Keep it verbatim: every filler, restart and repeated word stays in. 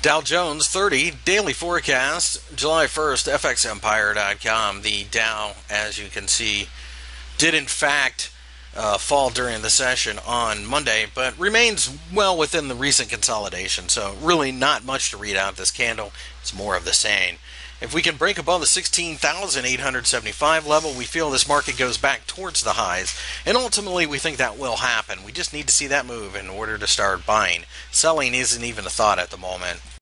Dow Jones thirty, daily forecast, July first, F X Empire dot com. The Dow, as you can see, did in fact uh, fall during the session on Monday, but remains well within the recent consolidation. So really not much to read out this candle. It's more of the same. If we can break above the sixteen thousand eight hundred seventy-five level, we feel this market goes back towards the highs, and ultimately we think that will happen. We just need to see that move in order to start buying. Selling isn't even a thought at the moment.